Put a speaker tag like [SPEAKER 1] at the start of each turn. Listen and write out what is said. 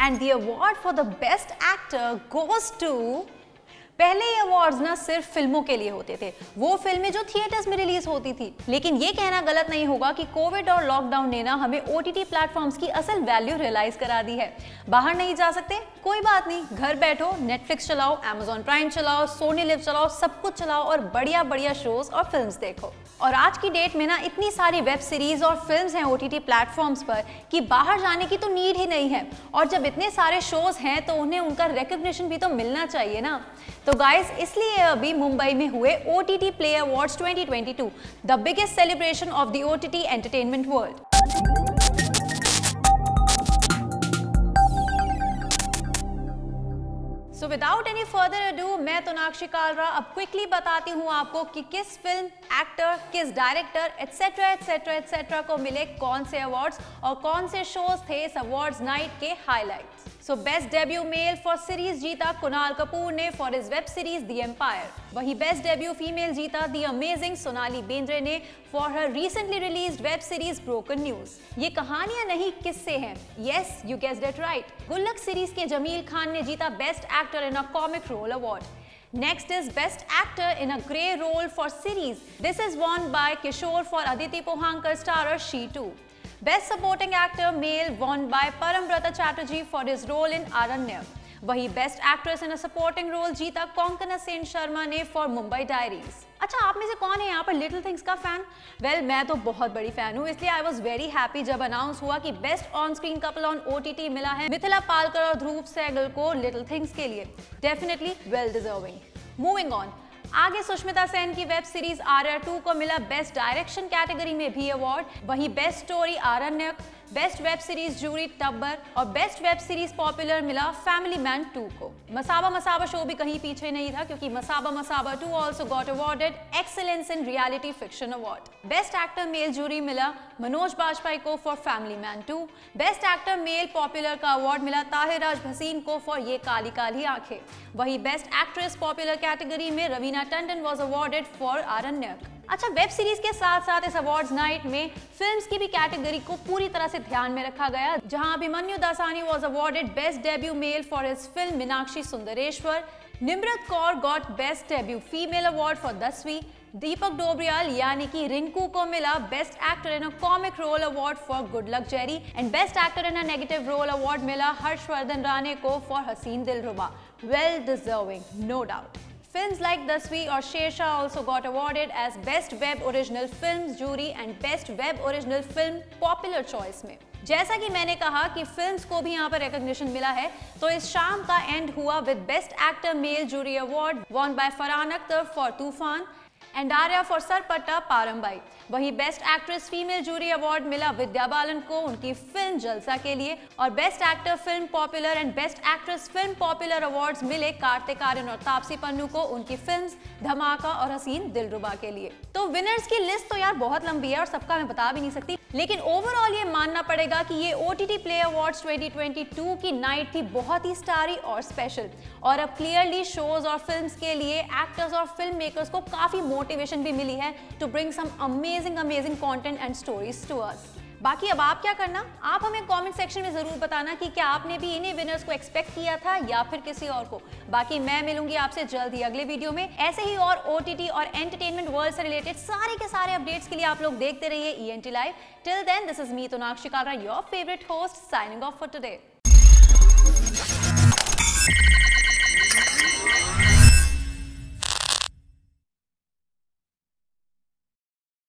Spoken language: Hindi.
[SPEAKER 1] And the award for the best actor goes to... पहले ये अवार्ड्स ना सिर्फ फिल्मों के लिए होते थे, वो फिल्में जो थिएटर्स में रिलीज होती थी। लेकिन ये कहना गलत नहीं होगा कि कोविड और लॉकडाउन ने ना हमें ओटीटी प्लेटफॉर्म्स की असल वैल्यू रियलाइज करा दी है। बाहर नहीं जा सकते, कोई बात नहीं, घर बैठो, नेटफ्लिक्स चलाओ, अमेजॉन प्राइम चलाओ, सोनी लिव चलाओ, सब कुछ चलाओ और बढ़िया बढ़िया शोज और फिल्म्स देखो। और आज की डेट में ना इतनी सारी वेब सीरीज और फिल्म्स हैं ओटीटी प्लेटफॉर्म्स पर कि बाहर जाने की तो नीड ही नहीं है। और जब इतने सारे शोज हैं तो उन्हें उनका रिकॉग्निशन भी तो मिलना चाहिए ना। तो गाइस, इसलिए अभी मुंबई में हुए OTT Play Awards 2022, the biggest celebration of the OTT entertainment world. So without any further ado, मैं तोनाक्षी कालरा अब क्विकली बताती हूँ आपको कि किस फिल्म, एक्टर, किस डायरेक्टर एटसेट्रा एटसेट्रा एटसेट्रा को मिले कौन से अवार्ड्स और कौन से शोज थे इस अवार्ड्स नाइट के highlights. So best debut male for series जीता कुणाल कपूर ने for his web series The Empire. वही बेस्ट डेब्यू फीमेल जीता द अमेजिंग सोनाली बेंद्रे ने for her recently released web series Broken News. ये कहानियां नहीं, किस्से हैं। Yes, you guessed it right. Gullak series के जमील खान ने जीता best actor in a comic role award. Next is Best Actor in a Grey Role for Series. This is won by Kishore for Aditi Pohankar starrer She Too. Best Supporting Actor Male won by Parambrata Chatterjee for his role in Aranyak. वही best actress in a supporting role जीता कोंकणा सेन शर्मा ने फॉर मुंबई डायरीज। अच्छा, आप में से कौन है यहाँ पर लिटिल थिंग्स का फैन? वेल, मैं तो बहुत बड़ी फैन हूँ, इसलिए आई वॉज वेरी हैप्पी जब अनाउंस हुआ कि best on screen couple on OTT मिला है मिथिला पालकर और ध्रुव सहगल को लिटिल थिंग्स के लिए। Definitely well deserving. Moving on, आगे सुष्मिता सेन की वेब सीरीज RR2 को मिला बेस्ट डायरेक्शन कैटेगरी में भी अवार्ड। वही best story Aranyak, best web series jury Tabbar और बेस्ट वेब सीरीज पॉपुलर मिला फैमिली मैन 2 को। मसाबा मसाबा शो भी कहीं पीछे नहीं था क्योंकि Masaba Masaba 2 also got awarded excellence in reality fiction award. Best actor male jury मिला मनोज बाजपेयी को for Family Man 2। Best actor male popular का अवार्ड मिला ताहिर राज भसीन को फॉर ये काली काली आंखें। वही बेस्ट एक्ट्रेस पॉपुलर कैटेगरी में Raveena Tandon was awarded for Aranyak. अच्छा, वेब सीरीज के साथ साथ इस अवार्ड्स नाइट में फिल्म्स की भी कैटेगरी को पूरी तरह से ध्यान में रखा गया, जहां Abhimanyu Dasani was awarded best debut male for his film Meenakshi Sundareshwar. Nimrat Kaur got best debut female award for 10वीं। दीपक डोबरियाल यानी कि रिंकू को मिला best actor in a comic role award for Good Luck Jerry and best actor in a negative role award मिला हर्षवर्धन राणे को for Haseen Dilruba. Well deserving, no doubt. Films like 10वीं और Sher Shah also got awarded as Best Web Original Films Jury and Best Web Original Film Popular Choice में। जैसा कि मैंने कहा कि फिल्म्स को भी यहाँ पर रिकॉग्निशन मिला है, तो इस शाम का एंड हुआ with best actor male jury award won by Farhan Akhtar for Toofaan and Arya for Sarpatta Parambarai. वही best actress female jury award मिला विद्या बालन को उनकी फिल्म जलसा के लिए और best actor film popular and best actress film popular awards मिले कार्तिक आर्यन और तापसी पन्नू को उनकी फिल्म्स धमाका और हसीन दिलरुबा के लिए। तो विनर्स की लिस्ट तो यार बहुत लंबी है और सबका मैं बता भी नहीं सकती, लेकिन ओवरऑल ये मानना पड़ेगा कि ये OTT Play Awards 2022 की नाइट थी बहुत ही स्टारी और स्पेशल। और अब क्लियरली शोज और फिल्म्स के लिए एक्टर्स और फिल्म मेकर्स को काफी मोटिवेशन भी मिली है to bring some amazing content and stories to us. बाकी अब आप क्या करना, आप हमें कमेंट सेक्शन में जरूर बताना कि क्या आपने भी इन्हीं विनर्स को एक्सपेक्ट किया था या फिर किसी और को। बाकी मैं मिलूंगी आपसे जल्द ही अगले वीडियो में ऐसे ही और OTT और एंटरटेनमेंट वर्ल्ड से रिलेटेड सारे के सारे अपडेट्स के लिए आप लोग देखते रहिए ENT live. Till then, this is me Tonakshi Kalra, your favourite host, signing off for today.